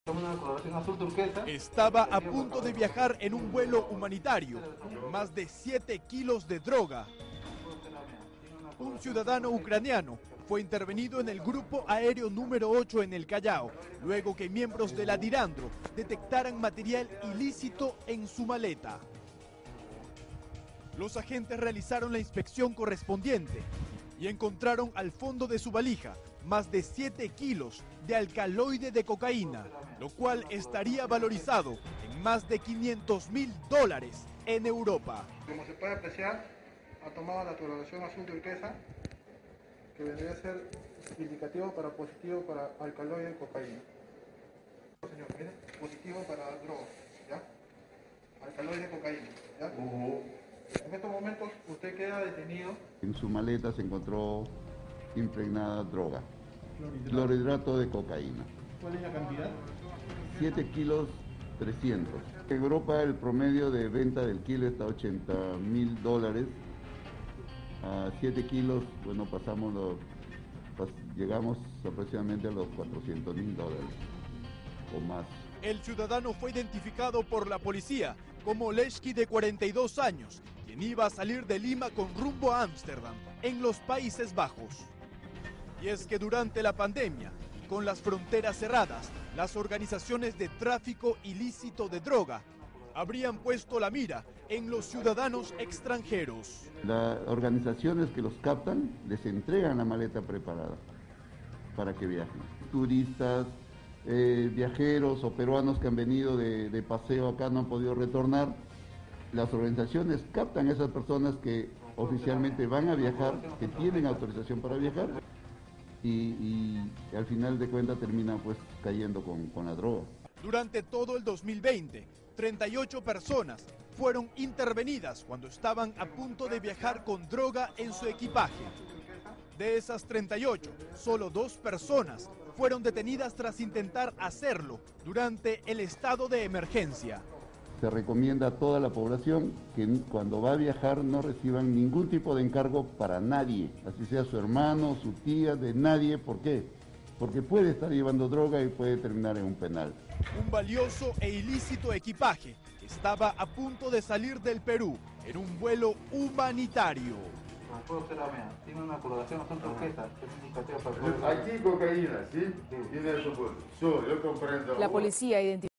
Una coloración azul turquesa. Estaba a punto de viajar en un vuelo humanitario, más de 7 kilos de droga. Un ciudadano ucraniano fue intervenido en el grupo aéreo número 8 en el Callao, luego que miembros de la Dirandro detectaran material ilícito en su maleta. Los agentes realizaron la inspección correspondiente y encontraron al fondo de su valija más de 7 kilos de alcaloide de cocaína, lo cual estaría valorizado en más de $500.000 en Europa. Como se puede apreciar, ha tomado la coloración azul turquesa, que debería ser indicativo para positivo para alcaloide de cocaína. Señor, mire, positivo para droga, ¿ya? Alcaloide de cocaína, ¿ya? En estos momentos usted queda detenido. En su maleta se encontró impregnada droga, clorhidrato de cocaína. ¿Cuál es la cantidad? 7 kilos 300. En Europa el promedio de venta del kilo está a $80.000. A 7 kilos, bueno, llegamos aproximadamente a los $400.000 o más. El ciudadano fue identificado por la policía como Leszki, de 42 años, quien iba a salir de Lima con rumbo a Ámsterdam, en los Países Bajos. Y es que durante la pandemia, con las fronteras cerradas, las organizaciones de tráfico ilícito de droga habrían puesto la mira en los ciudadanos extranjeros. Las organizaciones que los captan les entregan la maleta preparada para que viajen. Turistas, viajeros o peruanos que han venido de paseo acá no han podido retornar. Las organizaciones captan a esas personas que oficialmente van a viajar, que tienen autorización para viajar, y al final de cuentas terminan pues cayendo con la droga. Durante todo el 2020, 38 personas fueron intervenidas cuando estaban a punto de viajar con droga en su equipaje. De esas 38, solo 2 personas fueron detenidas tras intentar hacerlo durante el estado de emergencia. Se recomienda a toda la población que cuando va a viajar no reciban ningún tipo de encargo para nadie, así sea su hermano, su tía, de nadie. ¿Por qué? Porque puede estar llevando droga y puede terminar en un penal. Un valioso e ilícito equipaje que estaba a punto de salir del Perú en un vuelo humanitario. Como puede observar, mira, tiene una coloración azul turquesa, que es indicativa para el Aquí cocaína, ¿sí? Tiene eso, yo comprendo. La policía identificó